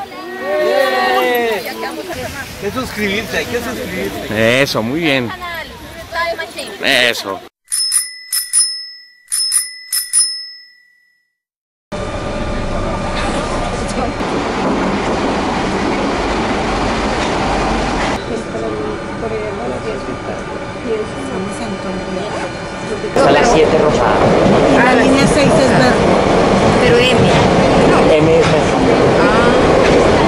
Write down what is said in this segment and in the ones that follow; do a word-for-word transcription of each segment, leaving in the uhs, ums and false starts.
¡Eh! Hay que suscribirse, hay que suscribirse. Eso, muy bien. Eso. Son las siete rosadas. La línea seis es verde. Pero M. No. M es así.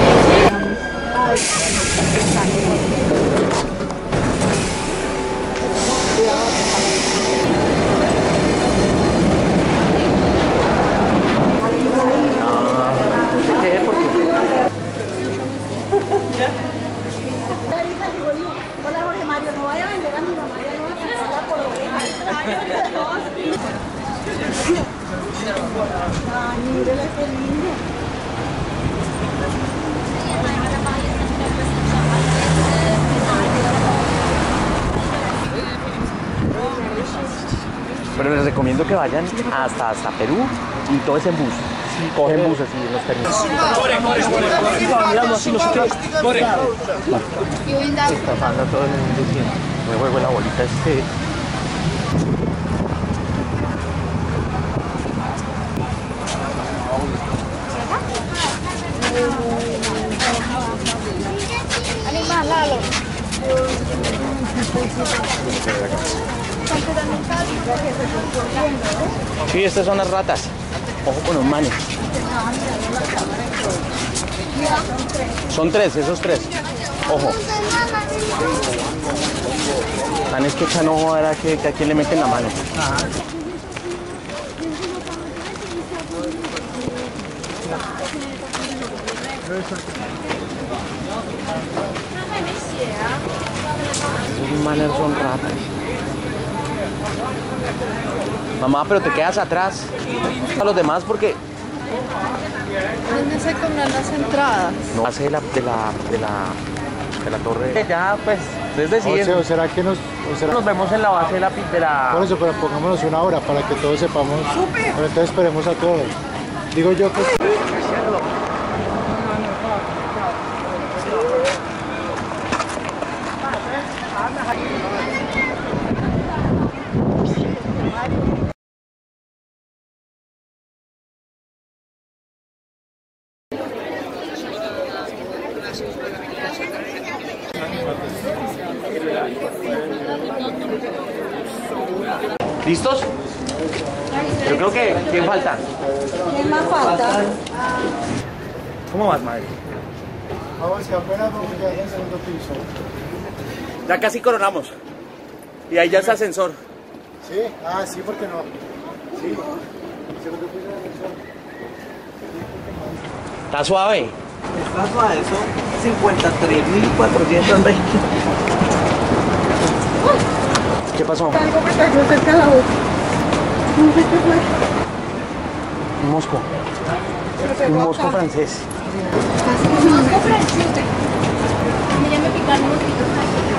Hola Jorge Mario, no vaya a vender a mi mamá, ya no va a pasar por Ay, mírele qué lindo. Pero les recomiendo que vayan hasta, hasta Perú y todo es en bus. Cogen bus así en los terminales. Corre, corre, corre. Mirando así, no sé qué. Corre. Está pasando todo en el mundo. Me juego la bolita este. Sí, estas son las ratas. Ojo con los manes. Son tres, esos tres. Ojo. Tan es que echan ojo a ver a, que, que a quién le meten la mano. Ajá. Esos manes son ratas. Mamá, pero te quedas atrás a los demás porque... ¿Dónde se cobran las entradas? No, hace de la, de la, de la, de la torre. Ya, pues, es decir... O sea, ¿o será que nos... O será... Nos vemos en la base de la... De la... Por eso, pero pongámonos una hora para que todos sepamos. Pero entonces esperemos a todos. Digo yo que... ¿Listos? Yo creo que... ¿Quién falta? ¿Quién más falta? ¿Cómo vas, madre? Vamos, que apenas vamos a llegar al segundo piso. Ya casi coronamos. Y ahí ya es ascensor. ¿Sí? Ah, sí, ¿por qué no? Sí. Segundo piso de ascensor. Está suave. Está suave, son cincuenta y tres mil cuatrocientos veinte. ¿Qué pasó? Algo me cayó cerca de la boca. No sé qué fue. Un mosco. Un mosco francés. Un mosco francés. Ya me picaron los pitos.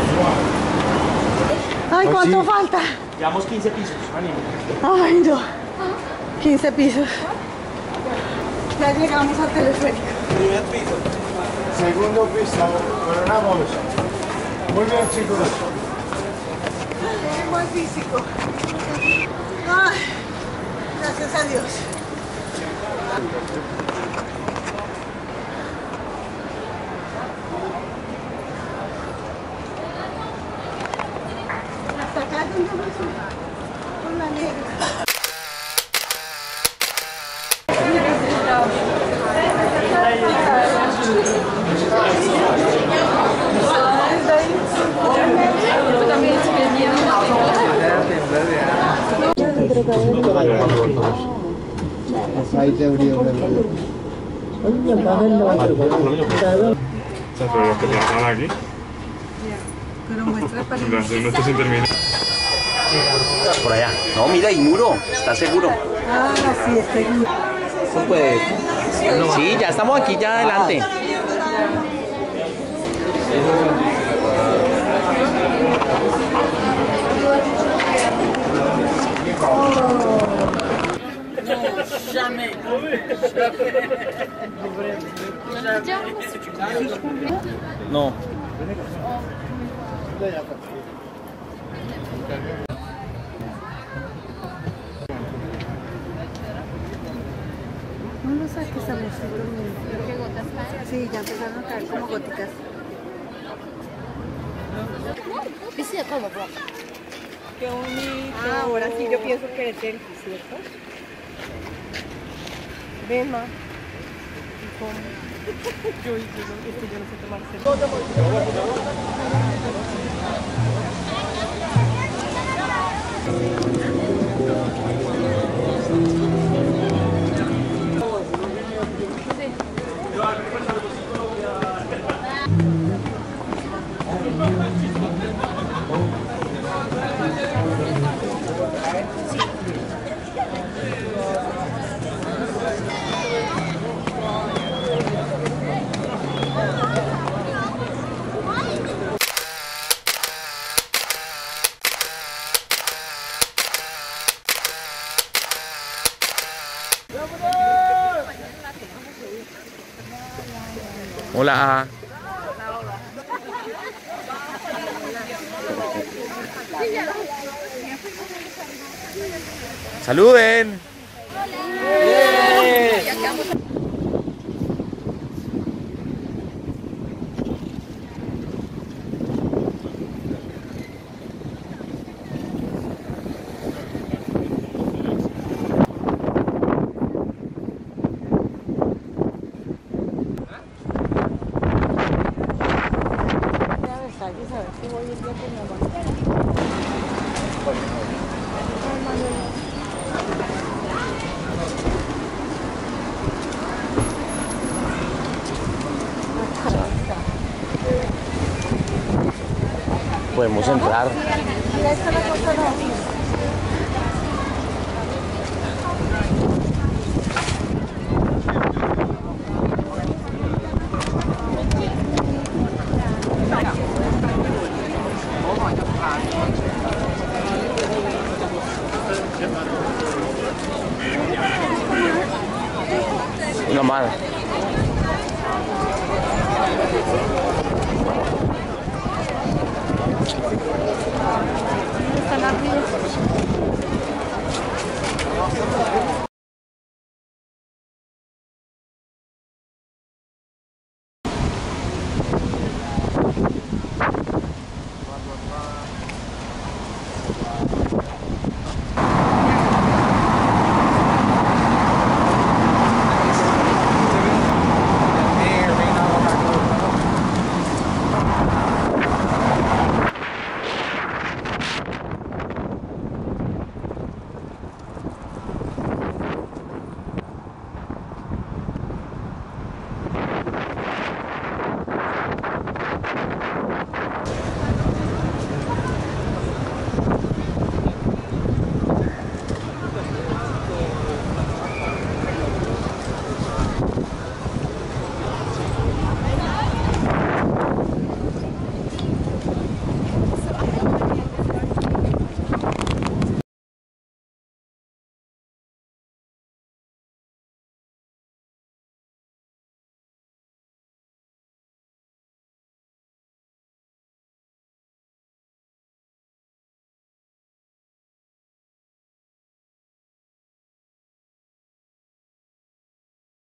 Ay, ¿cuánto falta? Llevamos quince pisos. Ánimo. Ay, no. quince pisos. Ya llegamos al teleférico. Primer piso. Segundo piso. Coronamos. Muy bien, chicos. Qué buen físico. Ay, gracias a Dios. Hasta acá es donde me subo. Con la negra. Ahí te abrió la luz. Pero los que trabajan aquí, Pero muestra para el... entonces no te termina. Por allá. No, mira, hay muro. ¿Estás seguro? Ah, sí, estoy bien. Eso puede. Sí, ya estamos aquí, ya adelante. Jamais. No. No lo saques a los ¿Qué gotas caen? Sí, ya empezaron a caer como góticas. Qué bonito. Ah, ahora sí yo pienso que es el, ¿cierto? Ven, ma. Yo, yo, es que yo no sé tomar Hola. Saluden. Podemos entrar. Mira, esta es la cosa, no.